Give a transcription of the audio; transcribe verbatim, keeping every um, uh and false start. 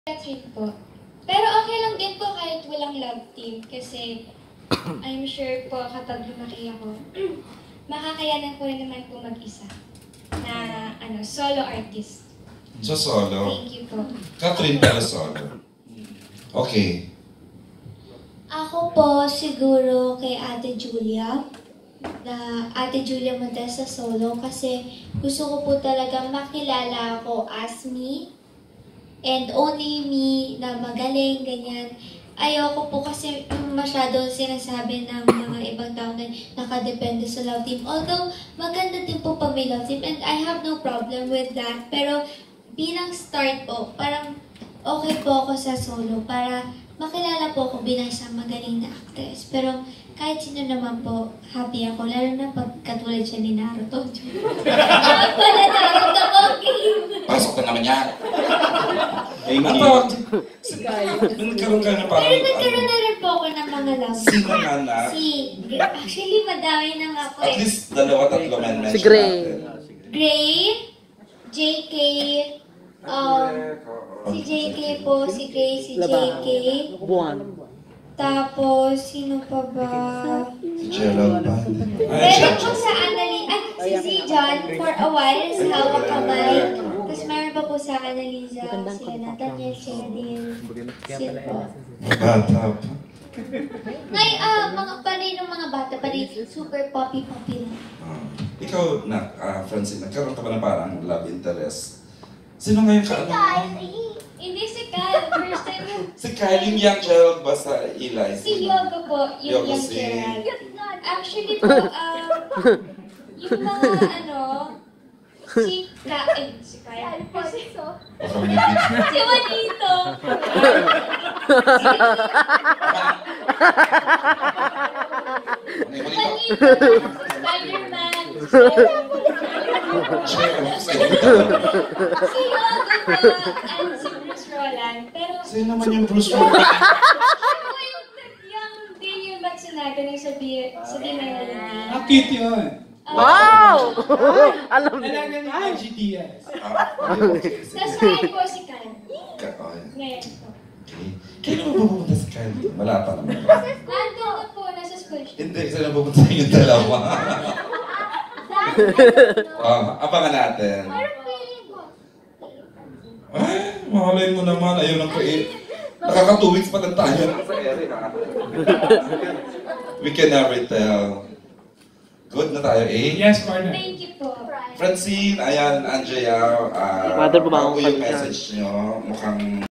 Catherine po. Pero okay lang din po kahit walang love team kasi I'm sure po kapag lumaki ako, makakayanan ko rin naman po mag-isa na ano solo artist. So solo? Thank you po. Catherine pala solo. Okay. Ako po siguro kay Ate Julia, na Ate Julia Montesa solo kasi gusto ko po talaga makilala ako as me and only me na magaling, ganyan. Ayoko po kasi yung masyado sinasabi ng mga ibang tao na nakadepende sa love team. Although, maganda din po pag may love team and I have no problem with that. Pero bilang start po, parang okay po ako sa solo para makilala po ako bilang isang magaling na actress. Pero kahit sino naman po, happy ako. Lalo na pag katulad siya ni Naruto. Ako pala Naruto ko, game. Pasok ka naman yan. Thank At you. tawag, nagkaroon ka na parang... Pero nagkaroon na rin po ako ng mga love. Sino nga na? Si, actually, madami na nga po At eh. least dalawa, tatlo men mention Si Gray. natin. Gray, J K, um, si J K po, si Gray, si J K. Buwan. Tapos, sino pa ba? Si Gerald ba? Ay, Meron si po sa Annalyn, ah, si Z John, for a while, sa hawak kamay. Tapos meron pa po sa Annalisa, sila Nathaniel, Cheryl, sila po. Bata pa. Ngay, ah, mga pa rin ng mga bata pa rin, super poppy-poppy lang. Ah, ikaw, na, ah, Francine, nagkaroon ka ba ng parang love interest? Sino ngayon ka? Ano? Hindi si Kyle, first time mo. Si Kylie Young Gerald ba sa Eli? Si Yogo po, yung Yogo yung si- Gerald. Actually po, um, yung mga ano, si Ka, eh, si Kyle. Si Baka may big- si Juanito. Ano yung balita? Juanito, Spider-Man. Check. Si Yogo po, and si Bruce Roland. Pero, Sino naman yung Bruce Willis? siya po yung, yung din yung Matsunaga nang sabi, sabi na yun. Ah, cute yun. Wow! Alam mo. Alaga ni Angie Diaz. Ah, okay. Sige. Tapos ngayon po si Kyle. Ka- oh, yeah. Ngayon po. Okay. Kailan mo pupunta si Kylie? Wala pa naman. Nandun na po, nasa school siya. Hindi, kasi na pupunta yung dalawa. Ah, abangan natin. Ay, mahalay mo naman. Ayaw lang ko eh. Nakaka-two weeks pa lang tayo. We can never tell. Good na tayo eh. Yes, partner. Thank you po. Francine, ayan, Andrea, ah, Mother, bumangon bago ka yung dyan. message nyo, mukhang